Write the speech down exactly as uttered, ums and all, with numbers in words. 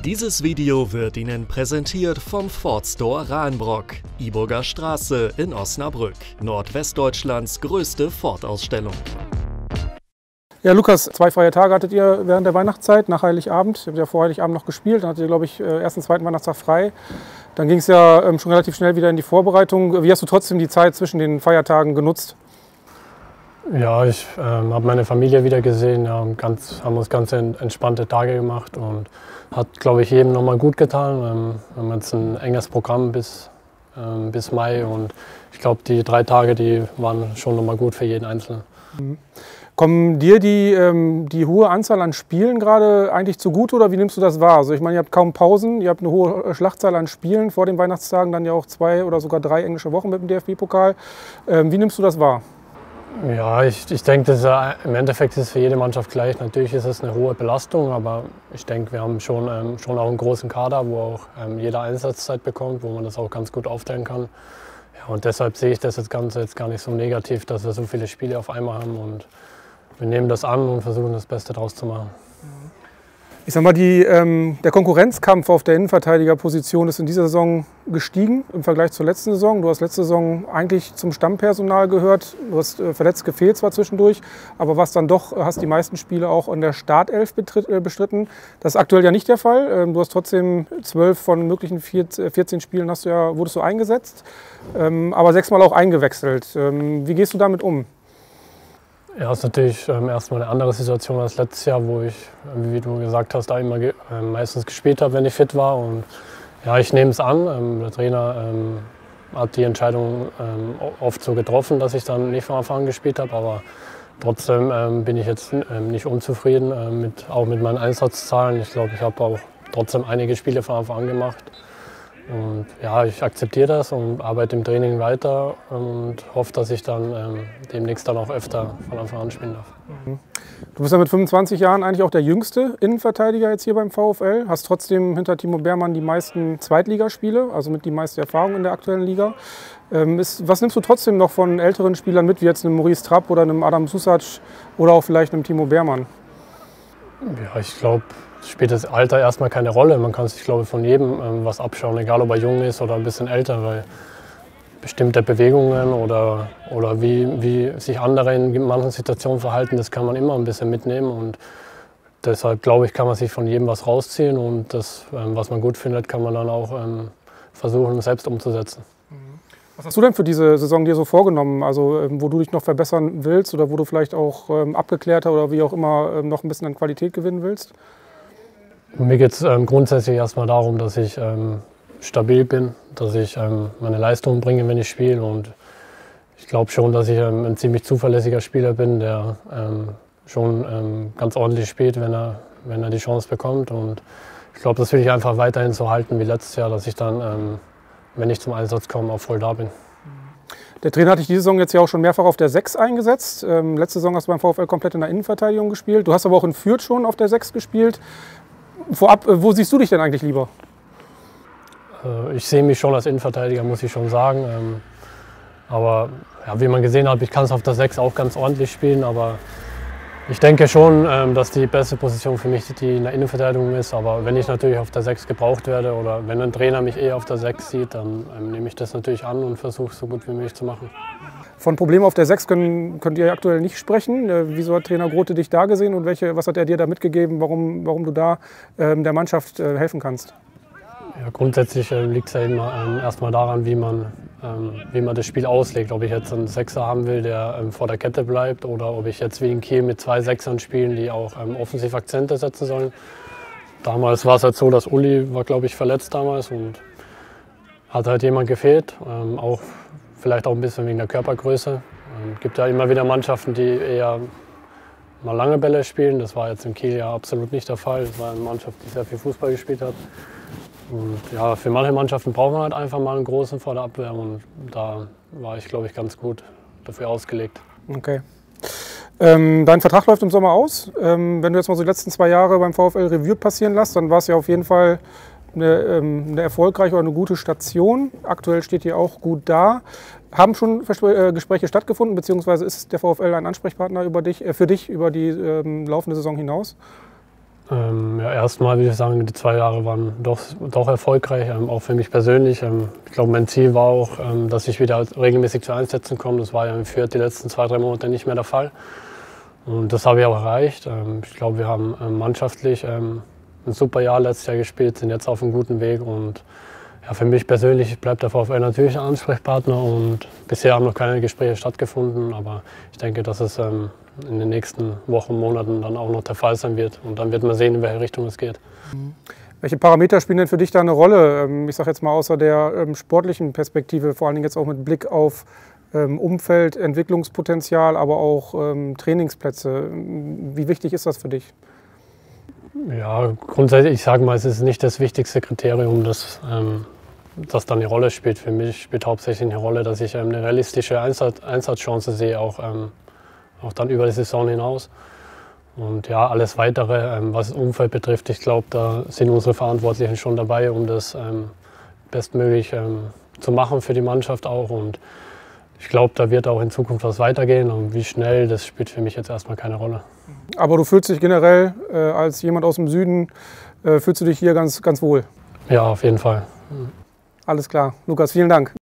Dieses Video wird Ihnen präsentiert vom Ford Store Rahenbrock, Iburger Straße in Osnabrück, Nordwestdeutschlands größte Ford-Ausstellung. Ja, Lukas, zwei freie Tage hattet ihr während der Weihnachtszeit, nach Heiligabend. Ihr habt ja vor Heiligabend noch gespielt, dann hattet ihr, glaube ich, ersten, zweiten Weihnachtstag frei. Dann ging es ja schon relativ schnell wieder in die Vorbereitung. Wie hast du trotzdem die Zeit zwischen den Feiertagen genutzt? Ja, ich ähm, habe meine Familie wieder gesehen, ja, ganz, haben uns ganz entspannte Tage gemacht und hat, glaube ich, jedem nochmal gut getan. Ähm, wir haben jetzt ein enges Programm bis, ähm, bis Mai und ich glaube, die drei Tage, die waren schon nochmal gut für jeden Einzelnen. Mhm. Kommen dir die, ähm, die hohe Anzahl an Spielen gerade eigentlich zugute oder wie nimmst du das wahr? Also ich meine, ihr habt kaum Pausen, ihr habt eine hohe Schlachtzahl an Spielen vor den Weihnachtstagen, dann ja auch zwei oder sogar drei englische Wochen mit dem D F B-Pokal. Ähm, wie nimmst du das wahr? Ja, ich, ich denke, das ist ja, im Endeffekt ist es für jede Mannschaft gleich. Natürlich ist es eine hohe Belastung, aber ich denke, wir haben schon, ähm, schon auch einen großen Kader, wo auch ähm, jeder Einsatzzeit bekommt, wo man das auch ganz gut aufteilen kann. Ja, und deshalb sehe ich das jetzt Ganze jetzt gar nicht so negativ, dass wir so viele Spiele auf einmal haben. Und wir nehmen das an und versuchen das Beste daraus zu machen. Ich sag mal, die, ähm, der Konkurrenzkampf auf der Innenverteidigerposition ist in dieser Saison gestiegen im Vergleich zur letzten Saison. Du hast letzte Saison eigentlich zum Stammpersonal gehört. Du hast äh, verletzt gefehlt zwar zwischendurch, aber was dann doch, hast die meisten Spiele auch in der Startelf betritt, äh, bestritten. Das ist aktuell ja nicht der Fall. Ähm, du hast trotzdem zwölf von möglichen vierzehn Spielen hast du ja, wurdest du eingesetzt, ähm, aber sechsmal auch eingewechselt. Ähm, wie gehst du damit um? Ja, es ist natürlich ähm, erstmal eine andere Situation als letztes Jahr, wo ich, wie du gesagt hast, da immer ge äh, meistens gespielt habe, wenn ich fit war. Und ja, ich nehme es an. Ähm, der Trainer ähm, hat die Entscheidung ähm, oft so getroffen, dass ich dann nicht von Anfang an gespielt habe. Aber trotzdem ähm, bin ich jetzt ähm, nicht unzufrieden, äh, mit, auch mit meinen Einsatzzahlen. Ich glaube, ich habe auch trotzdem einige Spiele von Anfang an gemacht. Und ja, ich akzeptiere das und arbeite im Training weiter und hoffe, dass ich dann ähm, demnächst dann auch öfter von Anfang an spielen darf. Du bist ja mit fünfundzwanzig Jahren eigentlich auch der jüngste Innenverteidiger jetzt hier beim VfL. Hast trotzdem hinter Timo Beermann die meisten Zweitligaspiele, also mit die meiste Erfahrung in der aktuellen Liga. Ähm, ist, was nimmst du trotzdem noch von älteren Spielern mit, wie jetzt einem Maurice Trapp oder einem Adam Susac oder auch vielleicht einem Timo Beermann? Ja, ich glaube, spielt das Alter erstmal keine Rolle. Man kann sich, glaube ich, von jedem ähm, was abschauen, egal ob er jung ist oder ein bisschen älter, weil bestimmte Bewegungen oder, oder wie, wie sich andere in manchen Situationen verhalten, das kann man immer ein bisschen mitnehmen. Und deshalb, glaube ich, kann man sich von jedem was rausziehen und das, ähm, was man gut findet, kann man dann auch ähm, versuchen, selbst umzusetzen. Was hast du denn für diese Saison dir so vorgenommen, also ähm, wo du dich noch verbessern willst oder wo du vielleicht auch ähm, abgeklärter oder wie auch immer ähm, noch ein bisschen an Qualität gewinnen willst? Mir geht es ähm, grundsätzlich erstmal darum, dass ich ähm, stabil bin, dass ich ähm, meine Leistung bringe, wenn ich spiele. Und ich glaube schon, dass ich ähm, ein ziemlich zuverlässiger Spieler bin, der ähm, schon ähm, ganz ordentlich spielt, wenn er, wenn er die Chance bekommt. Und ich glaube, das will ich einfach weiterhin so halten wie letztes Jahr, dass ich dann, ähm, wenn ich zum Einsatz komme, auch voll da bin. Der Trainer hat dich diese Saison jetzt ja auch schon mehrfach auf der sechs eingesetzt. Ähm, letzte Saison hast du beim VfL komplett in der Innenverteidigung gespielt. Du hast aber auch in Fürth schon auf der sechs gespielt. Vorab, wo siehst du dich denn eigentlich lieber? Ich sehe mich schon als Innenverteidiger, muss ich schon sagen. Aber ja, wie man gesehen hat, ich kann es auf der sechs auch ganz ordentlich spielen. Aber ich denke schon, dass die beste Position für mich die in der Innenverteidigung ist. Aber wenn ich natürlich auf der sechs gebraucht werde oder wenn ein Trainer mich eher auf der sechs sieht, dann nehme ich das natürlich an und versuche es so gut wie möglich zu machen. Von Problemen auf der sechs können, könnt ihr aktuell nicht sprechen. Wieso hat Trainer Grote dich da gesehen und welche, was hat er dir da mitgegeben, warum, warum du da ähm, der Mannschaft äh, helfen kannst? Ja, grundsätzlich äh, liegt es ja immer ähm, erstmal daran, wie man, ähm, wie man das Spiel auslegt. Ob ich jetzt einen Sechser haben will, der ähm, vor der Kette bleibt oder ob ich jetzt wie in Kiel mit zwei Sechsern spielen, die auch ähm, offensiv Akzente setzen sollen. Damals war es halt so, dass Uli war, glaube ich, verletzt damals und hat halt jemand gefehlt, ähm, auch vielleicht auch ein bisschen wegen der Körpergröße. Es gibt ja immer wieder Mannschaften, die eher mal lange Bälle spielen. Das war jetzt in Kiel ja absolut nicht der Fall. Das war eine Mannschaft, die sehr viel Fußball gespielt hat. Und ja, für manche Mannschaften braucht man halt einfach mal einen großen vor der Abwehr. Und da war ich, glaube ich, ganz gut dafür ausgelegt. Okay. Ähm, dein Vertrag läuft im Sommer aus. Ähm, wenn du jetzt mal so die letzten zwei Jahre beim VfL Revue passieren lässt, dann war es ja auf jeden Fall eine, ähm, eine erfolgreiche oder eine gute Station. Aktuell steht ihr auch gut da. Haben schon Gespräche stattgefunden, beziehungsweise ist der VfL ein Ansprechpartner über dich, äh, für dich über die ähm, laufende Saison hinaus? Ähm, ja, erstmal würde ich sagen, die zwei Jahre waren doch, doch erfolgreich, ähm, auch für mich persönlich. Ähm, ich glaube, mein Ziel war auch, ähm, dass ich wieder regelmäßig zu Einsätzen komme. Das war ja in Fürth die letzten zwei, drei Monate nicht mehr der Fall. Und das habe ich auch erreicht. Ähm, ich glaube, wir haben ähm, mannschaftlich ähm, ein super Jahr letztes Jahr gespielt, sind jetzt auf einem guten Weg. Und ja, für mich persönlich bleibt der VfL natürlich ein Ansprechpartner. Und bisher haben noch keine Gespräche stattgefunden, aber ich denke, dass es ähm, in den nächsten Wochen, Monaten dann auch noch der Fall sein wird. Und dann wird man sehen, in welche Richtung es geht. Welche Parameter spielen denn für dich da eine Rolle? Ich sage jetzt mal außer der sportlichen Perspektive, vor allen Dingen jetzt auch mit Blick auf Umfeld, Entwicklungspotenzial, aber auch Trainingsplätze. Wie wichtig ist das für dich? Ja, grundsätzlich, ich sage mal, es ist nicht das wichtigste Kriterium, das, ähm, das dann eine Rolle spielt. Für mich spielt hauptsächlich eine Rolle, dass ich ähm, eine realistische Einsatz, Einsatzchance sehe, auch ähm, auch dann über die Saison hinaus. Und ja, alles Weitere, ähm, was das Umfeld betrifft, ich glaube, da sind unsere Verantwortlichen schon dabei, um das ähm, bestmöglich ähm, zu machen für die Mannschaft auch. Und ich glaube, da wird auch in Zukunft was weitergehen. Und wie schnell, das spielt für mich jetzt erstmal keine Rolle. Aber du fühlst dich generell äh, als jemand aus dem Süden, äh, fühlst du dich hier ganz, ganz wohl? Ja, auf jeden Fall. Alles klar. Lukas, vielen Dank.